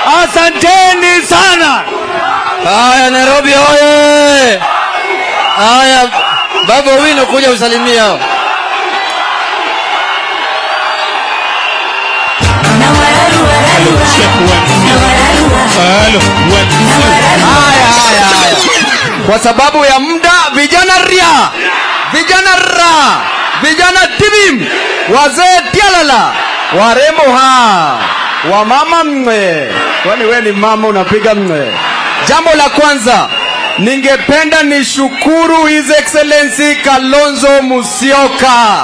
Asanteni sana. Haya Nairobi hoye. Haya Baba Owino kuja usalimia. Haya. Kwa sababu ya muda, vijana ria, vijana ra, vijana tibim, wazee tialala, warembo wamama mwe. Kwani wewe ni mama unapiga mwe? Jambo la kwanza, ningependa nishukuru His Excellency Kalonzo Musyoka.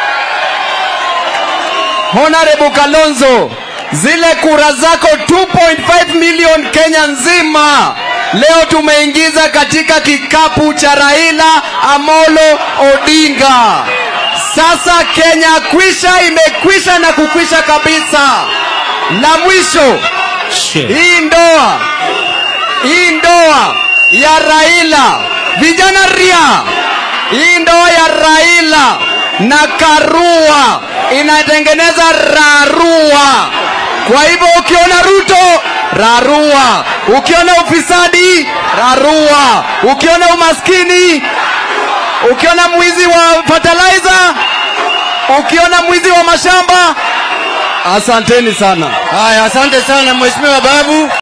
Honorable Kalonzo, zile kura zako 2.5 million Kenya nzima leo tumeingiza katika kikapu cha Raila Amolo Odinga. Sasa Kenya imekwisha na kukwisha kabisa. La mwisho, hii ndoa ya Raila, vijana ria, hii ndoa ya Raila na Karua inatengeneza Rarua. Kwa hivyo ukiona Ruto, Rarua. Ukiona ufisadi, Rarua. Ukiona umaskini, ukiona mwizi wa fertilizer, ukiona mwizi wa mashamba. Asanteni sana. Haya, asante sana Mheshimiwa Babu.